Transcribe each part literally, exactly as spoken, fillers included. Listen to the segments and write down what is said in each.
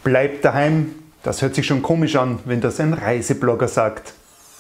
Bleib daheim. Das hört sich schon komisch an, wenn das ein Reiseblogger sagt.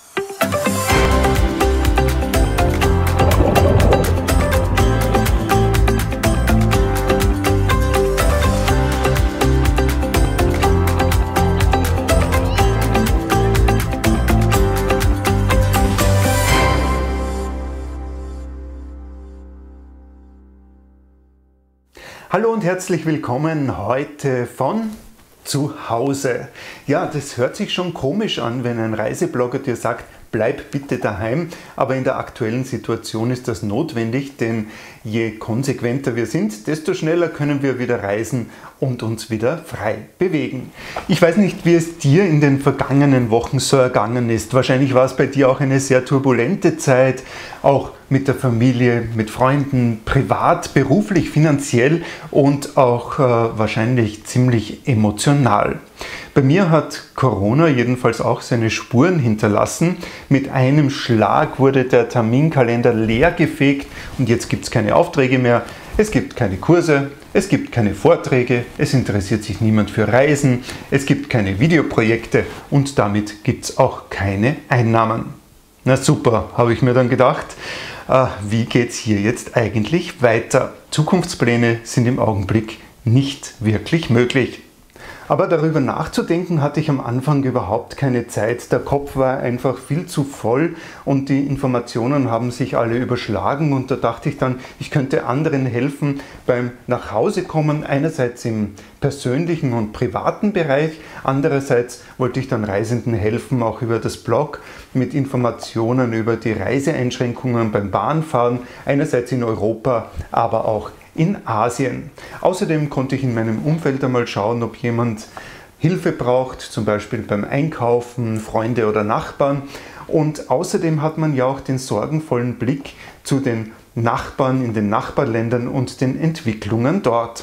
Hallo und herzlich willkommen heute von zu Hause. Ja, das hört sich schon komisch an, wenn ein Reiseblogger dir sagt, bleib bitte daheim, aber in der aktuellen Situation ist das notwendig, denn je konsequenter wir sind, desto schneller können wir wieder reisen und uns wieder frei bewegen. Ich weiß nicht, wie es dir in den vergangenen Wochen so ergangen ist. Wahrscheinlich war es bei dir auch eine sehr turbulente Zeit, auch mit der Familie, mit Freunden, privat, beruflich, finanziell und auch äh, wahrscheinlich ziemlich emotional. Bei mir hat Corona jedenfalls auch seine Spuren hinterlassen. Mit einem Schlag wurde der Terminkalender leergefegt und jetzt gibt es keine Aufträge mehr, es gibt keine Kurse, es gibt keine Vorträge, es interessiert sich niemand für Reisen, es gibt keine Videoprojekte und damit gibt es auch keine Einnahmen. Na super, habe ich mir dann gedacht. Äh, wie geht es hier jetzt eigentlich weiter? Zukunftspläne sind im Augenblick nicht wirklich möglich. Aber darüber nachzudenken hatte ich am Anfang überhaupt keine Zeit. Der Kopf war einfach viel zu voll und die Informationen haben sich alle überschlagen und da dachte ich dann, ich könnte anderen helfen beim Nachhausekommen, einerseits im persönlichen und privaten Bereich, andererseits wollte ich dann Reisenden helfen, auch über das Blog mit Informationen über die Reiseeinschränkungen beim Bahnfahren, einerseits in Europa, aber auch in Asien. Außerdem konnte ich in meinem Umfeld einmal schauen, ob jemand Hilfe braucht, zum Beispiel beim Einkaufen, Freunde oder Nachbarn. Und außerdem hat man ja auch den sorgenvollen Blick zu den Nachbarn in den Nachbarländern und den Entwicklungen dort.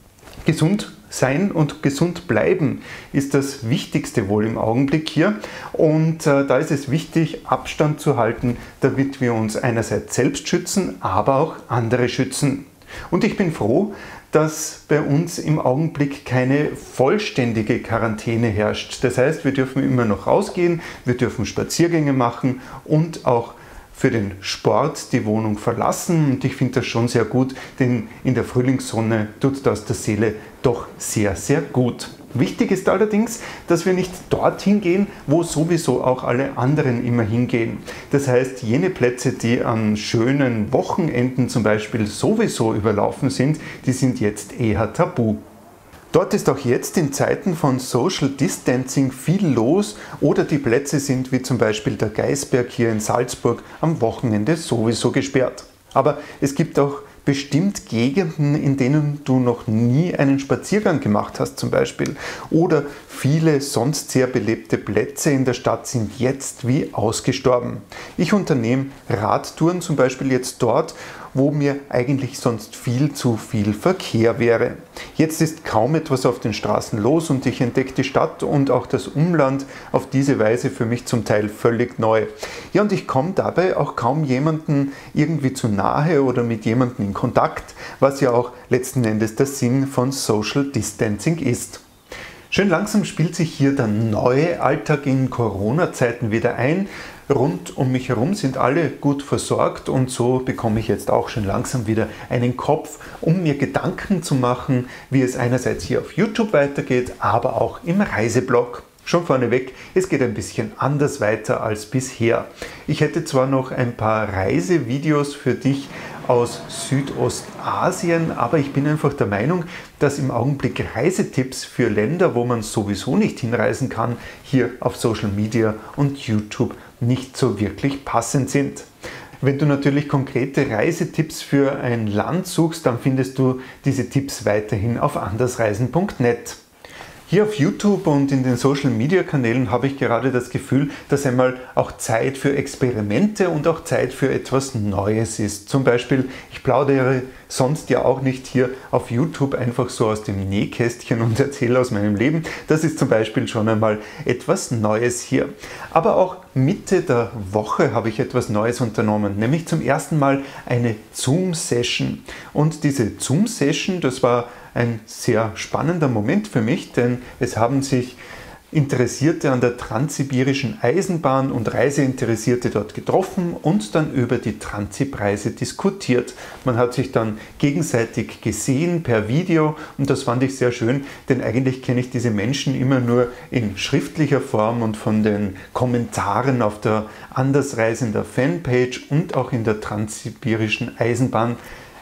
Gesund sein und gesund bleiben ist das Wichtigste wohl im Augenblick hier. Und äh, da ist es wichtig, Abstand zu halten, damit wir uns einerseits selbst schützen, aber auch andere schützen. Und ich bin froh, dass bei uns im Augenblick keine vollständige Quarantäne herrscht. Das heißt, wir dürfen immer noch rausgehen, wir dürfen Spaziergänge machen und auch für den Sport die Wohnung verlassen. Und ich finde das schon sehr gut, denn in der Frühlingssonne tut das der Seele doch sehr, sehr gut. Wichtig ist allerdings, dass wir nicht dorthin gehen, wo sowieso auch alle anderen immer hingehen. Das heißt, jene Plätze, die an schönen Wochenenden zum Beispiel sowieso überlaufen sind, die sind jetzt eher tabu. Dort ist auch jetzt in Zeiten von Social Distancing viel los oder die Plätze sind wie zum Beispiel der Gaisberg hier in Salzburg am Wochenende sowieso gesperrt. Aber es gibt auch bestimmt Gegenden, in denen du noch nie einen Spaziergang gemacht hast zum Beispiel. Oder viele sonst sehr belebte Plätze in der Stadt sind jetzt wie ausgestorben. Ich unternehme Radtouren zum Beispiel jetzt dort, wo mir eigentlich sonst viel zu viel Verkehr wäre. Jetzt ist kaum etwas auf den Straßen los und ich entdecke die Stadt und auch das Umland auf diese Weise für mich zum Teil völlig neu. Ja, und ich komme dabei auch kaum jemandem irgendwie zu nahe oder mit jemandem in Kontakt, was ja auch letzten Endes der Sinn von Social Distancing ist. Schön langsam spielt sich hier der neue Alltag in Corona-Zeiten wieder ein. Rund um mich herum sind alle gut versorgt und so bekomme ich jetzt auch schon langsam wieder einen Kopf, um mir Gedanken zu machen, wie es einerseits hier auf YouTube weitergeht, aber auch im Reiseblog. Schon vorneweg, es geht ein bisschen anders weiter als bisher. Ich hätte zwar noch ein paar Reisevideos für dich aus Südostasien, aber ich bin einfach der Meinung, dass im Augenblick Reisetipps für Länder, wo man sowieso nicht hinreisen kann, hier auf Social Media und YouTube nicht so wirklich passend sind. Wenn du natürlich konkrete Reisetipps für ein Land suchst, dann findest du diese Tipps weiterhin auf andersreisen punkt net. Hier auf YouTube und in den Social Media Kanälen habe ich gerade das Gefühl, dass einmal auch Zeit für Experimente und auch Zeit für etwas Neues ist. Zum Beispiel, ich plaudere sonst ja auch nicht hier auf YouTube einfach so aus dem Nähkästchen und erzähle aus meinem Leben. Das ist zum Beispiel schon einmal etwas Neues hier. Aber auch Mitte der Woche habe ich etwas Neues unternommen, nämlich zum ersten Mal eine Zoom-Session. Und diese Zoom-Session, das war ein sehr spannender Moment für mich, denn es haben sich Interessierte an der Transsibirischen Eisenbahn und Reiseinteressierte dort getroffen und dann über die Transib-Reise diskutiert. Man hat sich dann gegenseitig gesehen per Video und das fand ich sehr schön, denn eigentlich kenne ich diese Menschen immer nur in schriftlicher Form und von den Kommentaren auf der Andersreisender Fanpage und auch in der Transsibirischen Eisenbahn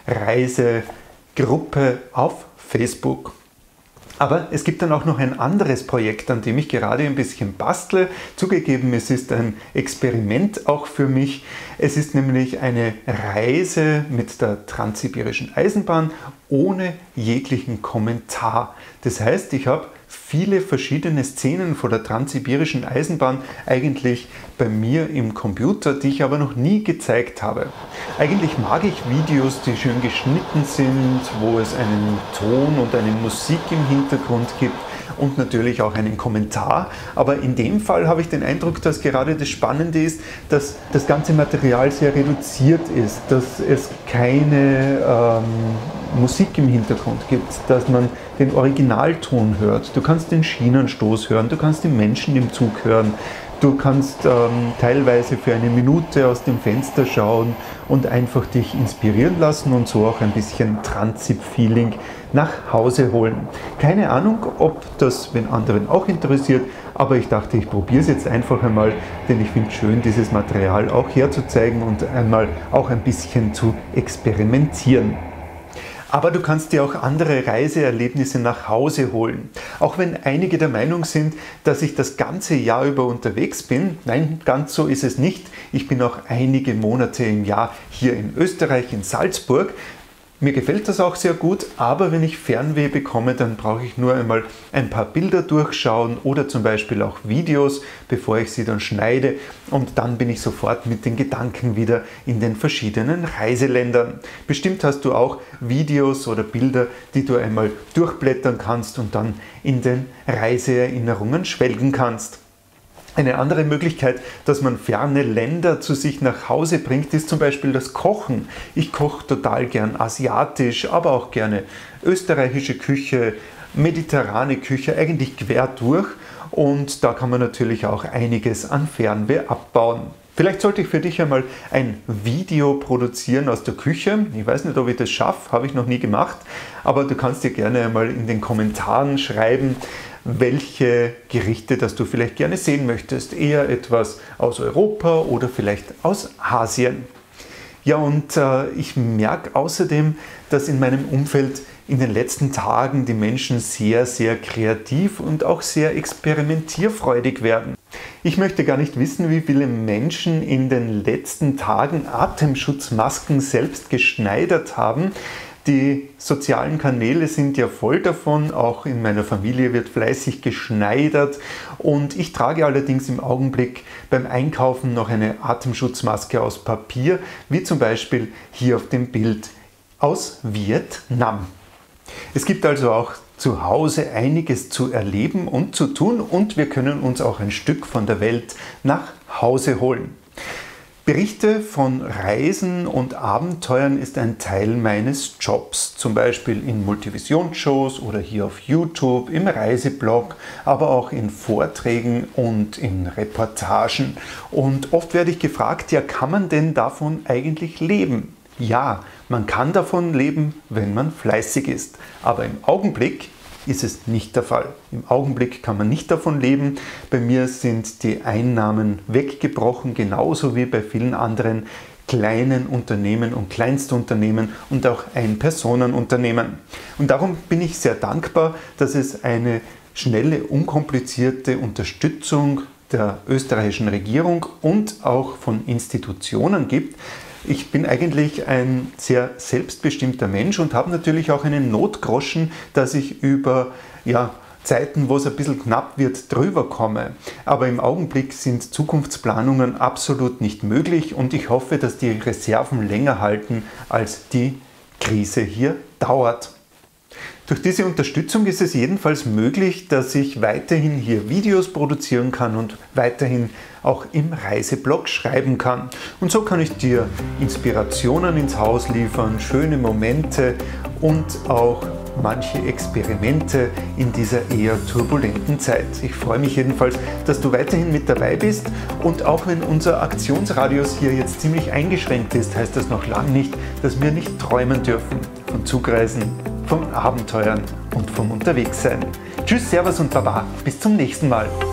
Reisegruppe auf Facebook. Aber es gibt dann auch noch ein anderes Projekt, an dem ich gerade ein bisschen bastle. Zugegeben, es ist ein Experiment auch für mich. Es ist nämlich eine Reise mit der Transsibirischen Eisenbahn ohne jeglichen Kommentar. Das heißt, ich habe viele verschiedene Szenen von der Transsibirischen Eisenbahn eigentlich bei mir im Computer, die ich aber noch nie gezeigt habe. Eigentlich mag ich Videos, die schön geschnitten sind, wo es einen Ton und eine Musik im Hintergrund gibt und natürlich auch einen Kommentar. Aber in dem Fall habe ich den Eindruck, dass gerade das Spannende ist, dass das ganze Material sehr reduziert ist, dass es keine ähm, Musik im Hintergrund gibt, dass man den Originalton hört. Du kannst den Schienenstoß hören, du kannst die Menschen im Zug hören. Du kannst ähm, teilweise für eine Minute aus dem Fenster schauen und einfach dich inspirieren lassen und so auch ein bisschen Transib-Feeling nach Hause holen. Keine Ahnung, ob das den anderen auch interessiert, aber ich dachte, ich probiere es jetzt einfach einmal, denn ich finde es schön, dieses Material auch herzuzeigen und einmal auch ein bisschen zu experimentieren. Aber du kannst dir auch andere Reiseerlebnisse nach Hause holen. Auch wenn einige der Meinung sind, dass ich das ganze Jahr über unterwegs bin. Nein, ganz so ist es nicht. Ich bin auch einige Monate im Jahr hier in Österreich, in Salzburg. Mir gefällt das auch sehr gut, aber wenn ich Fernweh bekomme, dann brauche ich nur einmal ein paar Bilder durchschauen oder zum Beispiel auch Videos, bevor ich sie dann schneide und dann bin ich sofort mit den Gedanken wieder in den verschiedenen Reiseländern. Bestimmt hast du auch Videos oder Bilder, die du einmal durchblättern kannst und dann in den Reiseerinnerungen schwelgen kannst. Eine andere Möglichkeit, dass man ferne Länder zu sich nach Hause bringt, ist zum Beispiel das Kochen. Ich koche total gern asiatisch, aber auch gerne österreichische Küche, mediterrane Küche, eigentlich quer durch. Und da kann man natürlich auch einiges an Fernweh abbauen. Vielleicht sollte ich für dich einmal ein Video produzieren aus der Küche. Ich weiß nicht, ob ich das schaffe, habe ich noch nie gemacht. Aber du kannst dir gerne einmal in den Kommentaren schreiben, welche Gerichte, das du vielleicht gerne sehen möchtest. Eher etwas aus Europa oder vielleicht aus Asien. Ja, und äh, ich merke außerdem, dass in meinem Umfeld in den letzten Tagen die Menschen sehr, sehr kreativ und auch sehr experimentierfreudig werden. Ich möchte gar nicht wissen, wie viele Menschen in den letzten Tagen Atemschutzmasken selbst geschneidert haben. Die sozialen Kanäle sind ja voll davon, auch in meiner Familie wird fleißig geschneidert und ich trage allerdings im Augenblick beim Einkaufen noch eine Atemschutzmaske aus Papier, wie zum Beispiel hier auf dem Bild aus Vietnam. Es gibt also auch zu Hause einiges zu erleben und zu tun und wir können uns auch ein Stück von der Welt nach Hause holen. Berichte von Reisen und Abenteuern ist ein Teil meines Jobs, zum Beispiel in Multivision-Shows oder hier auf YouTube, im Reiseblog, aber auch in Vorträgen und in Reportagen. Und oft werde ich gefragt, ja, kann man denn davon eigentlich leben? Ja, man kann davon leben, wenn man fleißig ist, aber im Augenblick ist es nicht der Fall. Im Augenblick kann man nicht davon leben. Bei mir sind die Einnahmen weggebrochen, genauso wie bei vielen anderen kleinen Unternehmen und Kleinstunternehmen und auch Ein-Personen-Unternehmen. Und darum bin ich sehr dankbar, dass es eine schnelle, unkomplizierte Unterstützung der österreichischen Regierung und auch von Institutionen gibt. Ich bin eigentlich ein sehr selbstbestimmter Mensch und habe natürlich auch einen Notgroschen, dass ich über ja, Zeiten, wo es ein bisschen knapp wird, drüber komme. Aber im Augenblick sind Zukunftsplanungen absolut nicht möglich und ich hoffe, dass die Reserven länger halten, als die Krise hier dauert. Durch diese Unterstützung ist es jedenfalls möglich, dass ich weiterhin hier Videos produzieren kann und weiterhin auch im Reiseblog schreiben kann. Und so kann ich dir Inspirationen ins Haus liefern, schöne Momente und auch manche Experimente in dieser eher turbulenten Zeit. Ich freue mich jedenfalls, dass du weiterhin mit dabei bist, und auch wenn unser Aktionsradius hier jetzt ziemlich eingeschränkt ist, heißt das noch lange nicht, dass wir nicht träumen dürfen von Zugreisen, von Abenteuern und vom Unterwegssein. Tschüss, Servus und Baba, bis zum nächsten Mal.